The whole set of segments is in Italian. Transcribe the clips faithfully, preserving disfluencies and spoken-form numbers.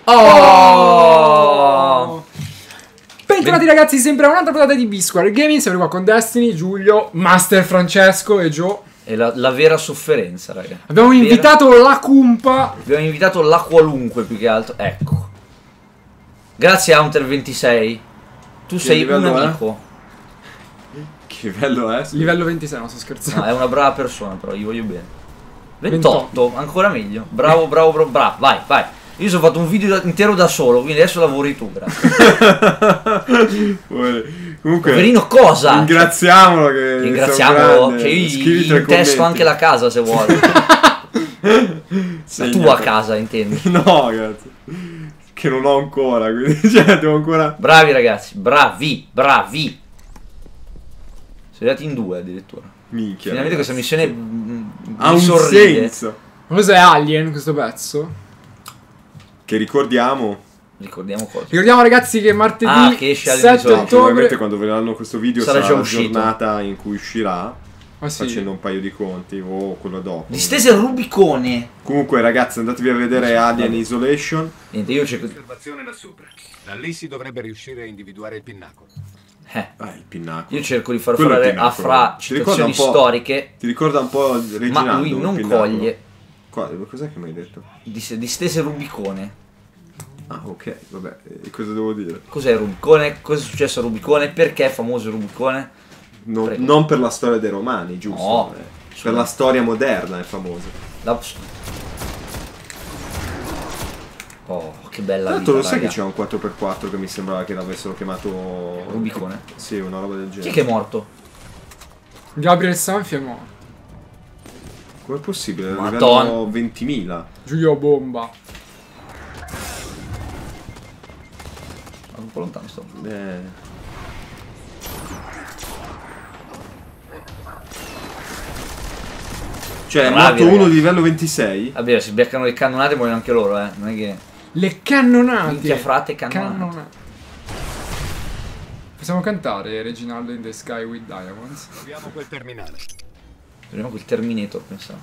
Oh! Bentornati ragazzi, sempre a un'altra puntata di B-Square Gaming. Siamo qua con Destiny, Giulio, Master Francesco e Joe. È la, la vera sofferenza, raga. Abbiamo vera... invitato la Cumpa. Abbiamo invitato la qualunque, più che altro. Ecco. Grazie a Hunter ventisei. Tu Che sei un livello è? amico. Che livello è? Livello ventisei, non sto scherzando. No, è una brava persona, però gli voglio bene. ventotto, ancora meglio. Bravo, bravo, bravo, bravo. Vai, vai. Io sono fatto un video da, intero da solo, quindi adesso lavori tu, grazie. Comunque, Poverino cosa? ringraziamolo che Ringraziamolo. Cioè io gli intesto anche la casa se vuole. La tua casa, intendi. No, ragazzi. Che non ho ancora, quindi cioè, devo ancora... Bravi ragazzi, bravi, bravi. Siamo arrivati in due addirittura. Minchia. Finalmente ragazzi. questa missione m- ha mi un sorride. senso. Cos'è Alien questo pezzo? Che ricordiamo. Ricordiamo cosa. Ricordiamo ragazzi che martedì Ah, che esce Alien sette Isolation. ottobre. Probabilmente quando vedranno questo video Sarà sarà, già la uscito. giornata in cui uscirà. Ah, sì. Facendo un paio di conti o quello dopo. Distese Rubicone. Comunque ragazzi, andatevi a vedere Alien Isolation. Niente, io cerco. Osservazione là sopra. Da lì si dovrebbe riuscire a individuare il pinnacolo. Eh. Ah, il pinnacolo. Io cerco di far Quello è il fare a pinnacolo. fra Ti ricorda citazioni un po'- storiche, Ti ricorda un po' Reginaldo? ma lui il non pinnacolo? coglie. Qua- Cos'è che mi hai detto? Dis- Distese Rubicone. Ah, ok, vabbè, e cosa devo dire? Cos'è Rubicone? Cosa è successo a Rubicone? Perché è famoso Rubicone? Non, Prego. non per la storia dei Romani, giusto? No. Eh, per la storia moderna è famoso. La... Oh, che bella Tra l'altro vita, lo sai raga. che c'è un quattro per quattro che mi sembrava che l'avessero chiamato... Rubicone? Sì, una roba del Chi è genere. che è morto? Gabriel Sanfi è morto. Com'è possibile? Madonna. Livello ventimila. Giulio bomba. Sono un po' lontano sto. Eh... Cioè, è Bravi, morto uno ragazzi. di livello ventisei? Vabbè, si beccano le cannonate muoiono anche loro, eh. Non è che. Le cannonate. Minchia frate cannonate. Cannonate. Possiamo cantare Reginaldo in the Sky with Diamonds. Troviamo quel terminale. Vediamo quel Terminator, pensavo.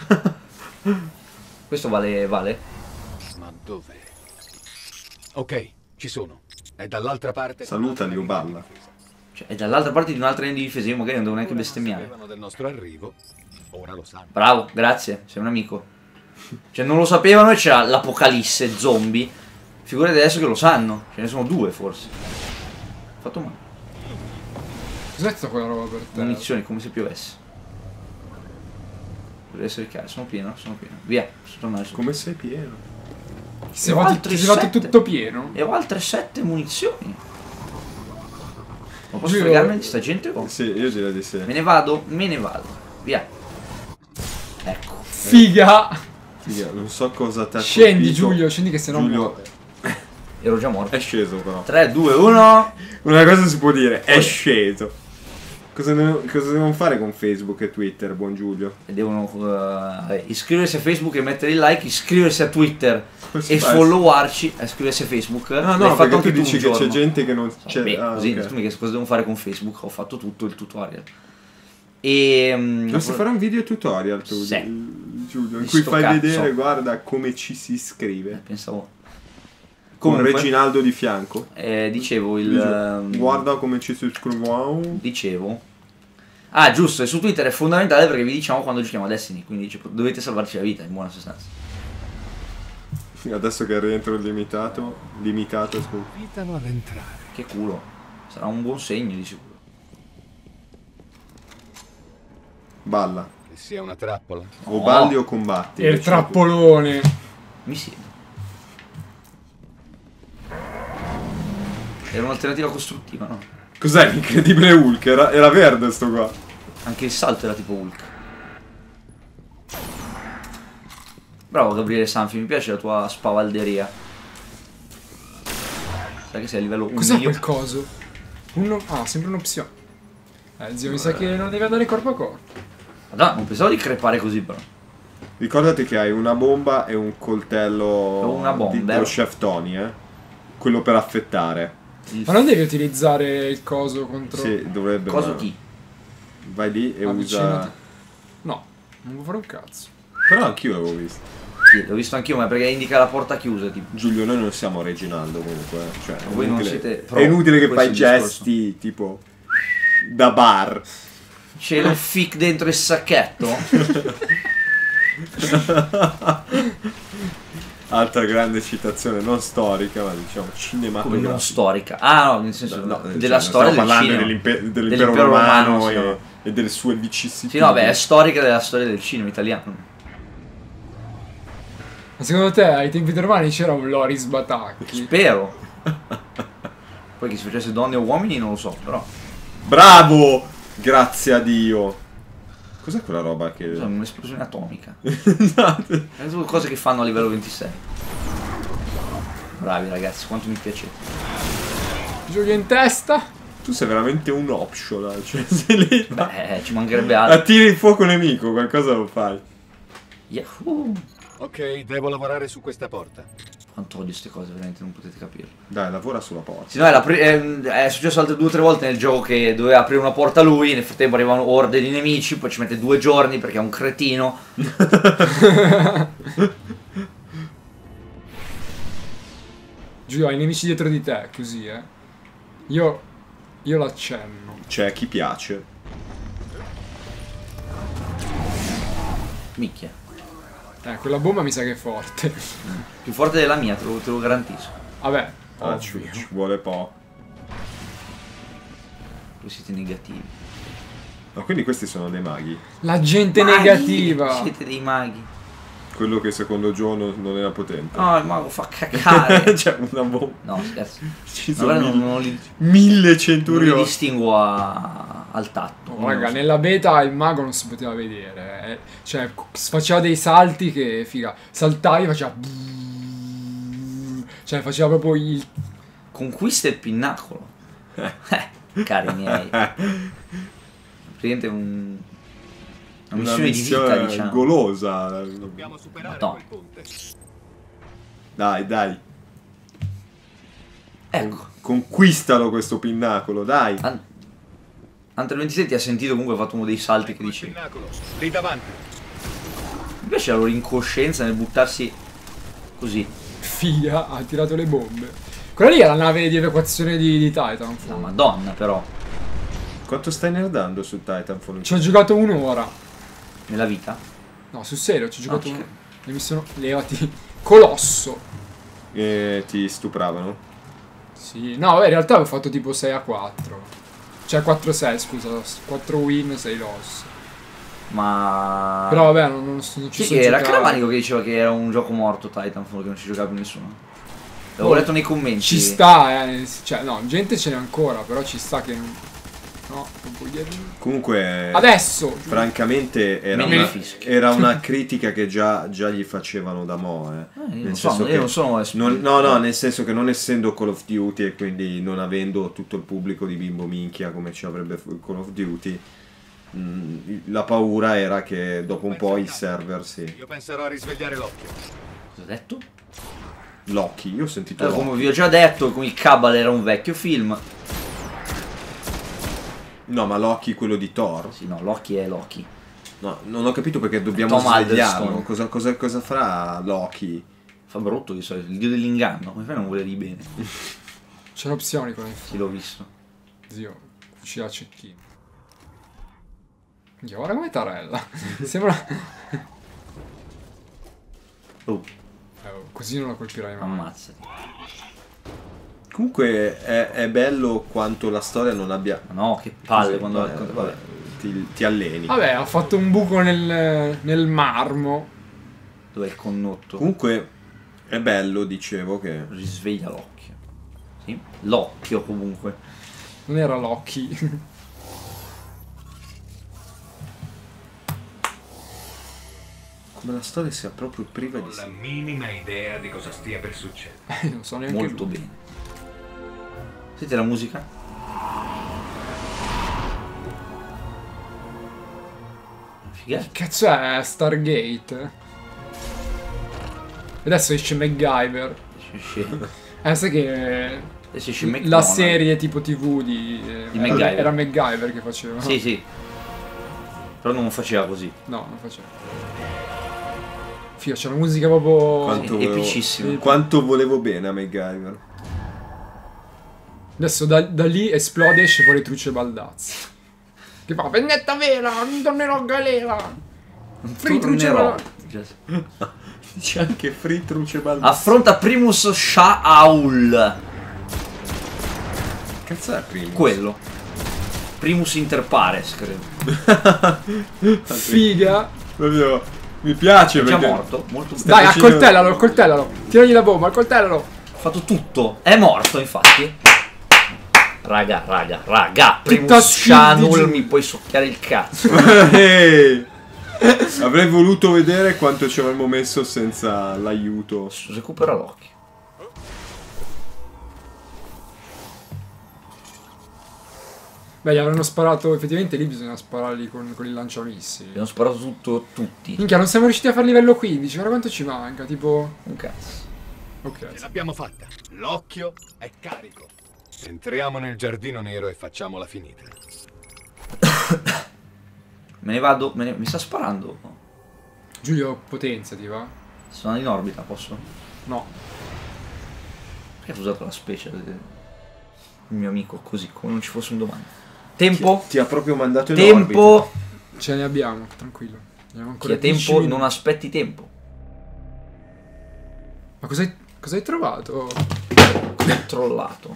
Questo vale. vale? Ma dov'è? Ok, ci sono. È dall'altra parte. Salutali, o balla. Cioè, è dall'altra parte di un'altra linea di difesa, io magari non devo neanche bestemmiare. Sapevano del nostro arrivo. Ora lo sanno. Bravo, grazie, sei un amico. Cioè, non lo sapevano e c'era l'apocalisse zombie. Figurati adesso che lo sanno. Ce ne sono due, forse. Fatto male. Cos'è tutta quella roba per te? Munizioni, come se piovesse. Deve essere chiaro, sono pieno, sono pieno. Via, sono tornato su. Come sei pieno? Ti sei E ho fatto, altri ti sei fatto sette. tutto pieno? E ho altre sette munizioni. Ma posso Io- fregarmi di sta gente o? Sì, io direi di sì. Me ne vado, me ne vado. Via. Ecco. Figa! Figa, non so cosa ti ha Scendi colpito. Giulio, scendi che se no Giulio muore. Ero già morto. è sceso però. tre, due, uno. Una cosa si può dire, è Cosa? sceso. Cosa, devo- cosa devono fare con Facebook e Twitter, buon Giulio? E devono uh, iscriversi a Facebook e mettere il like, iscriversi a Twitter Come si e fa? followarci, e iscriversi a Facebook. Ah L'hai no, fatto perché anche tu tu dici un che c'è giorno. gente che non c'è... Beh, ah, così, ok. tu mi chiedi cosa devo fare con Facebook, ho fatto tutto il tutorial. E mm, Dovresti fare un video tutorial tu, Sì. di- Giulio, in Di cui sto fai cazzo. vedere, guarda, come ci si eh, scrive. pensavo. Con Comunque, Reginaldo di fianco. eh, dicevo il Dice, ehm, guarda come ci si scrive. dicevo. Ah, giusto, e su Twitter è fondamentale perché vi diciamo quando giochiamo a Destiny, quindi dice, dovete salvarci la vita in buona sostanza. Adesso che rientro il limitato, limitato, scusa. Invitano ad entrare. Che culo. Sarà un buon segno di sicuro. Balla. Che sia una trappola. O No. balli o combatti. E il invece. trappolone. Mi siedo. Era un'alternativa costruttiva, no? Cos'è l'incredibile Hulk? Era, era verde sto qua. Anche il salto era tipo Hulk. Bravo Gabriele Sanfi, mi piace la tua spavalderia. Sai che sei a livello Cos'è uno. quel coso? Uno... Ah, sempre un'opzione. Eh zio, mi sa che non devi andare corpo a corpo. Madonna, non pensavo di crepare così però. Ricordati che hai una bomba e un coltello Una bomba. di- dello chef Tony, eh? Quello per affettare. Il Ma non devi utilizzare il coso contro... Sì, dovrebbe. coso ma- chi? Vai lì e Avvicinati. usa. No, non può fare un cazzo. Però anch'io l'avevo visto. Sì, l'ho visto anch'io, ma perché indica la porta chiusa, tipo. Giulio, noi non siamo Reginaldo comunque. eh. Cioè, è Voi non inutile, siete pro, è inutile che questo fai è il discorso. gesti tipo da bar. C'è lo fic dentro il sacchetto? Altra grande citazione, non storica, ma diciamo Come cinematografica. non storica. Ah no, nel senso No, no, della cioè, storia stiamo del parlando cinema. dell'impe- dell'impero Dell'impero romano, romano, sì, e, no. e delle sue vicissitudini. Sì, no, beh, è storica della storia del cinema italiano. Ma secondo te ai tempi dei romani c'era un Loris Batacchi? Spero. Poi che si facesse donne o uomini non lo so, però. Bravo! Grazie a Dio. Cos'è quella roba che... È un'esplosione atomica. No, È tutte cose che fanno a livello ventisei. Bravi ragazzi, quanto mi piace. Giulio in testa? tu sei veramente un optional, cioè se lì Beh, ci mancherebbe altro. attiri il fuoco nemico, qualcosa lo fai. Yahoo! Ok, devo lavorare su questa porta. Quanto odio queste cose, veramente non potete capire. Dai, lavora sulla porta. Sì, no, è, la pri- è, è successo altre due o tre volte nel gioco che doveva aprire una porta lui, nel frattempo arrivano orde di nemici, poi ci mette due giorni perché è un cretino. Giulio, hai nemici dietro di te, così, eh. Io... Io l'accenno. C'è chi piace. Minchia. Eh, quella bomba mi sa che è forte. Più forte della mia, te lo, te lo garantisco. Vabbè, Ah, ci, ovvio. ci vuole poco. Voi siete negativi. Ma quindi questi sono dei maghi. La gente Maghi! negativa. Siete dei maghi. Quello che secondo Giono non era potente. No, il mago fa cacare. C'è una bomba. No, scherzo. Ci Ma sono guarda, non, mille, non li, mille non li centurioni. distingo a, al tatto. Oh, non raga, lo so. nella beta il mago non si poteva vedere. eh. Cioè, faceva dei salti che, figa, saltavi e faceva... Cioè, faceva proprio il... Conquista il pinnacolo. Eh, cari miei. Praticamente un... Una Una missione di vita, missione diciamo. golosa. Dobbiamo superare No. quel ponte. Dai, dai. Ecco. Conquistalo questo pinnacolo, dai. An- Hunter ventisei ti ha sentito, comunque ha fatto uno dei salti che Quel dicevi. pinnacolo, lì davanti. Mi piace la loro incoscienza nel buttarsi così. Figa, ha tirato le bombe. Quella lì è la nave di evacuazione di, di Titan. La madonna, però. Quanto stai nerdando su Titanfall? Ci ho giocato un'ora. Nella vita. No, sul serio, ci ho giocato ci un'ora. E mi sono... Levati. Colosso. E ti stupravano? Sì, no, vabbè, in realtà avevo fatto tipo sei a quattro. Cioè quattro a sei, scusa. quattro win, sei loss. Ma... Però vabbè, non, non, non ci Chi sono che era? giocato. Calamanico che diceva che era un gioco morto Titanfall, che non ci giocava più nessuno. L'avevo Oh, letto nei commenti. Ci sta, eh. Cioè, no, gente ce n'è ancora, però ci sta che... No, non voglio dire. Comunque, Adesso! francamente, era Me ne una, fischio. era una critica che già, già gli facevano da mo'. Eh. Eh, io Nel non so, senso io che non sono esp- non- no, no, nel senso che non essendo Call of Duty e quindi non avendo tutto il pubblico di bimbo minchia come ci avrebbe Call of Duty, mh, la paura era che dopo un po' i server si... Io penserò a risvegliare l'occhio. Cosa ho detto? Loki, io ho sentito Eh, Loki. come vi ho già detto, con il Cabal era un vecchio film. No, ma Loki quello di Thor. Sì, no, Loki è Loki. No, non ho capito perché dobbiamo Tom svegliarlo. Hiddleston. Cosa, cosa, cosa farà Loki? Fa brutto di solito, il dio dell'inganno. Come fai a non volergli bene? C'erano opzioni con il Sì, l'ho visto. zio. Fucile a cecchino. Minchia, guarda come tarella. Sembra... Oh, Eh, oh, così non la colpirai mai. ammazzati. Comunque è, è bello quanto la storia non abbia... Ma no, che palle Così, quando... vabbè, vabbè. vabbè, ti, ti alleni. Vabbè, ha fatto un buco nel, nel marmo. Dov'è il connotto? Comunque è bello, dicevo, che... Risveglia l'occhio. Sì? L'occhio comunque. Non era Loki. Come la storia sia proprio priva di... Ho la minima idea di cosa stia per succedere. Eh, non so neanche Molto lui. bene. Senti la musica? Figata. Che cazzo è Stargate? Adesso esce MacGyver. Eh, sai che... Adesso esce La McDonald's. serie tipo tv di... eh, Di era, MacGyver. era MacGyver che faceva. Sì, sì. Però non faceva così. No, non faceva. Figa, c'è una musica proprio... Quanto Sì, volevo- epicissimo. Quanto volevo bene a MacGyver. Adesso da, da lì esplode e esce fuori Truce Baldazzi. Che fa, vendetta vera, non tornerò a galera. Free Truce Tornerò. Baldazzi. C'è anche Free Truce Baldazzi. Affronta Primus Shaul. Cazzo è Primus? Quello. Primus Inter Pares, credo. Figa. Proprio, mi piace È già perché... morto. Molto bene. Dai, vicino- accoltellalo, accoltellalo. Tiragli la bomba, accoltellalo. Ha fatto tutto. È morto, infatti. Raga, raga, raga. Tutta Primus skill di Shaul, giù. mi puoi succhiare il cazzo. Ehi! Avrei voluto vedere quanto ci avremmo messo senza l'aiuto. Recupera l'occhio. Beh, gli avranno sparato, effettivamente lì bisogna spararli con, con il lanciamissili. Abbiamo sparato tutto, tutti. Minchia, non siamo riusciti a fare livello quindici, guarda quanto ci manca, tipo... Un cazzo. Ok. Ce l'abbiamo fatta. L'occhio è carico. Entriamo nel giardino nero e facciamola finita. Me ne vado, me ne- mi sta sparando. Giulio, potenziati, va? Sono in orbita, posso? No. Perché ho usato la specie del il mio amico così, come non ci fosse un domani. Tempo? Ti ha proprio mandato in Tempo? Ce ne abbiamo, tranquillo. Abbiamo Chi ancora ha dieci tempo minuti. non aspetti tempo. Ma cos'hai cos'hai trovato? Controllato.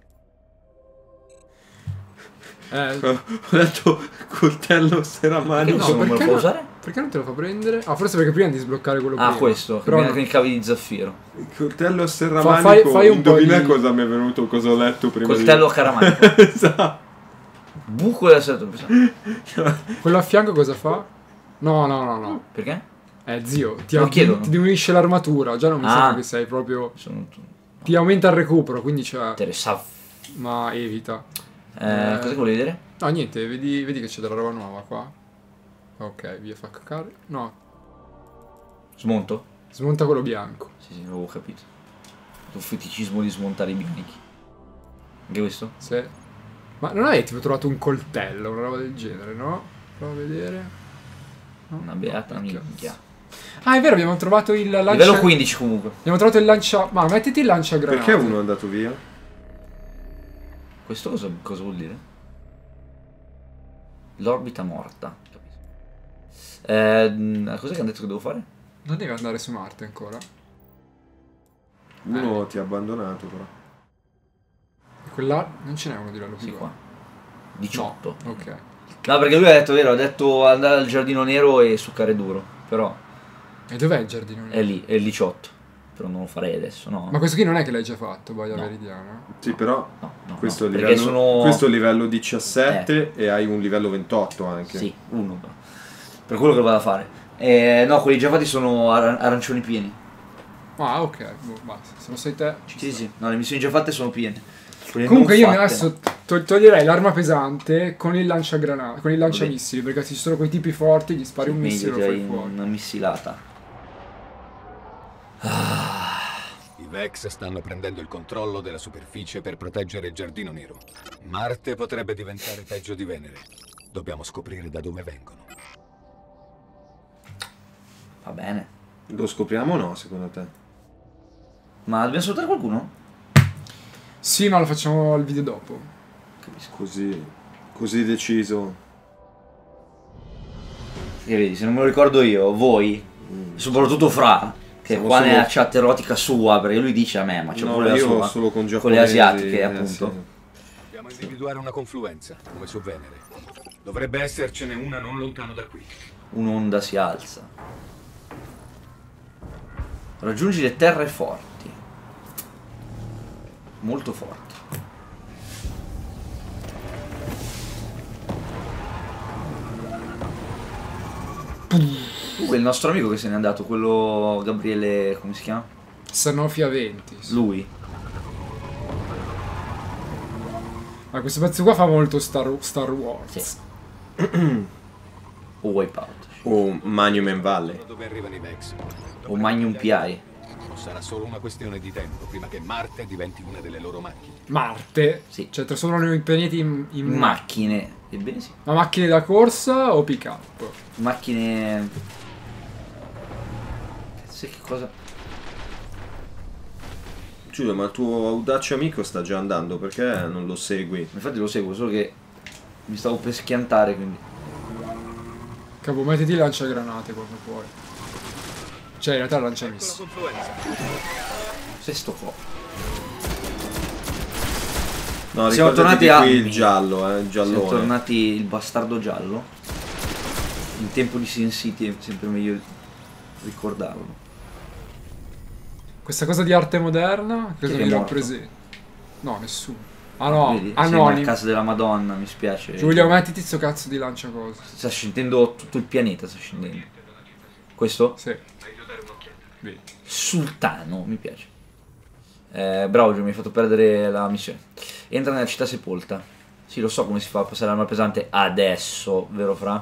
Eh, orbita. Ho detto coltello Perché seramanico. no, non me lo perché può no? usare? Perché non te lo fa prendere? Ah, forse perché prima di sbloccare quello Ah, prima. questo, che Però viene no. con i cavi di zaffiro. Il coltello serramanico. Fa- fai- fai un po' Indovina di- cosa mi è venuto, cosa ho letto prima Coltello a di... caramanico. Esatto. Buco della seta. Quello a fianco cosa fa? No, no, no, no. Perché? Eh, zio, ti, Lo ti, chiedono. ti diminuisce l'armatura. Già non mi Ah. sembra che sei proprio... Sono tu. Ti aumenta il recupero, quindi c'è... Interessante. Ma evita. Eh, Eh. cosa volevi vedere? No, niente, vedi, vedi che c'è della roba nuova qua. Ok, via fa caccare. No, Smonto? smonta quello bianco. Sì, sì, l'avevo capito. Il feticismo di smontare i bianchi. Anche questo? Se... Ma non hai tipo trovato un coltello, una roba del genere, no? Prova a vedere. No? Una beata No, minchia. Ah, è vero, abbiamo trovato il lancia... Livello quindici comunque. Abbiamo trovato il lancia... Ma mettiti il lanciagranate. Perché uno è andato via? Questo cosa, cosa vuol dire? L'orbita morta. Capito. Eh, cos'è che hanno detto che devo fare? Non deve andare su Marte ancora. Uno ti ha abbandonato però. E quella... Non ce n'è uno di livello più Sì, qua. alto. diciotto. Ok. No, perché lui ha detto, vero, ha detto andare al giardino nero e succare duro. Però E dov'è il giardino? è lì, è il diciotto. Però non lo farei adesso, no. Ma questo qui non è che l'hai già fatto, Baia No. Veridiana? Sì, però No, no, questo, no, è perché livello, sono... questo è livello diciassette e hai un livello ventotto anche. Sì, uno però. Per quello che vado a fare. Eh, no, quelli già fatti sono aran- arancioni pieni. Ah, ok, boh, basta. Se lo sai te... ci Sì, sta. sì. No, le missioni già fatte sono piene. Quelle Comunque non io fatte, adesso no. to- toglierei l'arma pesante con il lanciagranate, con il lanciamissili, perché se ci sono quei tipi forti gli spari un Meglio missile e lo direi fai fuori. una missilata. I Vex stanno prendendo il controllo della superficie per proteggere il giardino nero. Marte potrebbe diventare peggio di Venere. Dobbiamo scoprire da dove vengono. Va bene. Lo scopriamo o no, secondo te? Ma dobbiamo salutare qualcuno? Sì, ma lo facciamo al video dopo. Così, così deciso. Che vedi, se non me lo ricordo io, voi, soprattutto Fra, che Siamo qua solo- nella chat erotica sua, perché lui dice a me, ma c'è No, pure la io sua. solo con Con le giapponesi, asiatiche, eh, appunto. sì. Dobbiamo individuare una confluenza, come su Venere. Dovrebbe essercene una non lontano da qui. Un'onda si alza. Raggiungi le terre forti. Molto forti. Uh, il nostro amico che se n'è andato, quello Gabriele, come si chiama? Sanofi a venti. sì. Lui. Ma questo pezzo qua fa molto Star, Star Wars. Sì. O Wipeout. O Monument Valley. Dove arrivano i Vex? O Magnum P I. Sarà solo una questione di tempo prima che Marte diventi una delle loro macchine. Marte? Sì. Cioè trasformano i pianeti in, in Macchine. Ebbene sì. Ma macchine da corsa o pick up? Macchine... Sai che cosa? Giulio, ma il tuo audace amico sta già andando, perché non lo segui? Infatti lo seguo, solo che mi stavo per schiantare, quindi. Capo, mettiti il lanciagranate quando puoi. Cioè, in realtà lancia Ecco la missioni. confluenza. Sesto co. No, Siamo ricordati tornati di a- qui il giallo, eh, il Siamo giallone. tornati il bastardo giallo. In tempo di Sin City è sempre meglio ricordarlo. Questa cosa di arte moderna, Chi cosa è che mi è morto? rappresenta? No, nessuno. Ah no, Vedi? Sì, ma anonimi. a casa della Madonna, mi spiace. Giulio, mettiti sto cazzo di lancia cosa. Sta scendendo tutto il pianeta, sta scendendo. Questo? Sì. Vedi. Sultano, mi piace. Eh, bravo Gio, mi hai fatto perdere la missione. Entra nella città sepolta. Sì, lo so come si fa a passare l'arma pesante adesso, vero Fra?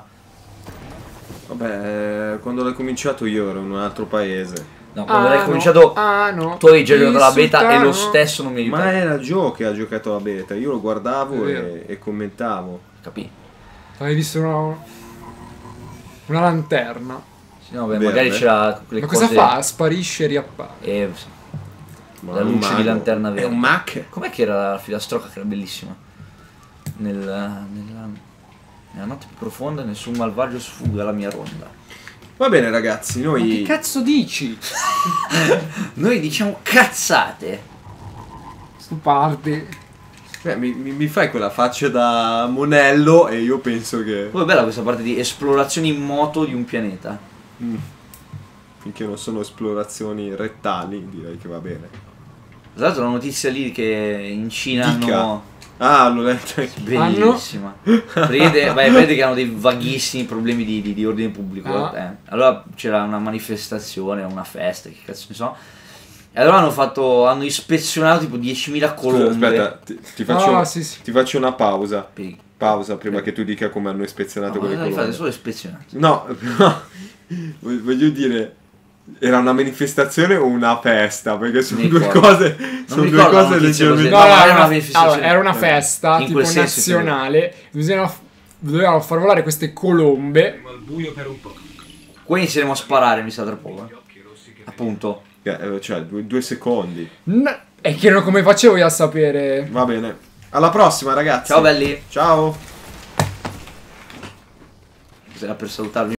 Vabbè, eh, quando l'hai cominciato io ero in un altro paese. No, quando Ah, hai no. cominciato Ah, no. tu avevi già giocato la Il beta e lo sultano. stesso non mi aiutava. Ma era Joe che ha giocato la beta, io lo guardavo È vero. e, e commentavo. Capì? Hai visto una... una lanterna. Sì, no, beh, Verde. magari c'era quelle Ma cose... cosa fa? Sparisce e riappare. Eh, sì. Ma La è un luce di mago. lanterna verde. È un Mac? Com'è che era la filastrocca che era bellissima? Nel, nella, nella notte più profonda nessun malvagio sfuga la mia ronda. Va bene ragazzi, Ma che noi... cazzo dici? Noi diciamo cazzate. Sto parte. Eh, mi, mi- mi fai quella faccia da monello e io penso che... Poi è bella questa parte di esplorazione in moto di un pianeta. Mm. Finché non sono esplorazioni rettali, direi che va bene. Tra l'altro la notizia lì che in Cina Dica. hanno... Ah, l'ho letto anche. Bellissima. Vedete, vai, vedete che hanno dei vaghissimi problemi di, di- di ordine pubblico. Ah. eh. Allora c'era una manifestazione, una festa, che cazzo ne so. E allora hanno fatto, hanno ispezionato tipo diecimila Scusa, colombe. aspetta, ti, ti faccio, Ah, sì, sì. ti faccio una pausa. Per- Pausa prima che tu dica come hanno ispezionato No, quelle non li fate colonne. solo ispezionati. No, no, voglio dire, era una manifestazione o una festa? Perché sono Mi due ricordo. cose, Non sono mi due ricordo la cose notizia leggermente... così. No, No, no, ma era, era una, una manifestazione. allora, era una festa In tipo quel senso, nazionale. Bisognava, dovevano far volare queste colombe. Al buio per un po'. Qua inizieremo a sparare, mi sa tra poco. eh. Appunto. Eh, Cioè, due, due secondi. N- e che come facevo io a sapere? Va bene. Alla prossima ragazzi. Ciao belli. Ciao. Era per salutarvi.